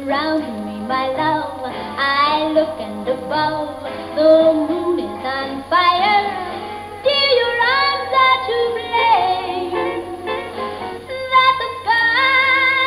surround me, my love. I look and above, the moon is on fire. Dear, your arms are to blame, that the sky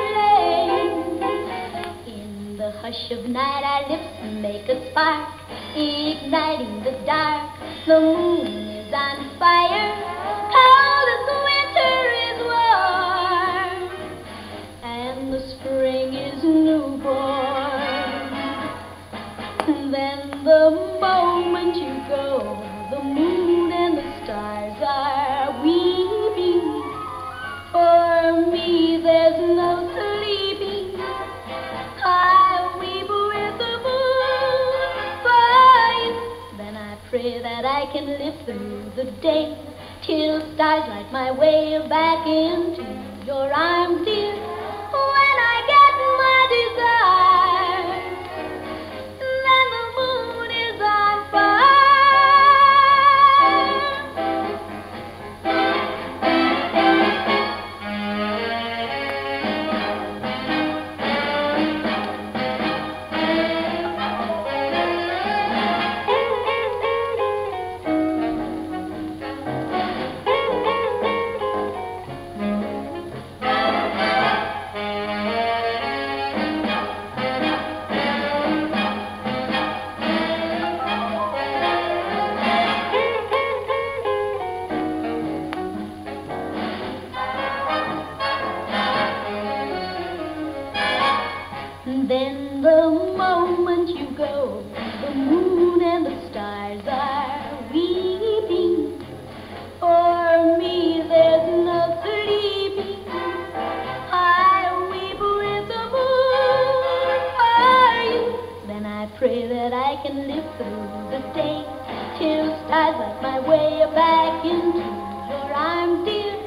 is aflame. In the hush of night our lips make a spark, igniting the dark. The moon is on fire, cold as the winter is warm, and the spring is newborn. Then the moment you go, the moon and the stars are weeping. For me there's no sleeping, I weep with the moon for you. Then I pray that I can live through the day, till stars light my way back into your arms, dear. When I get my desire, then the moon is on Then the moment you go, the moon and the stars are weeping. For me there's no sleeping, I weep with the moon for you. Then I pray that I can live through the day, till stars light my way back into your arms, dear.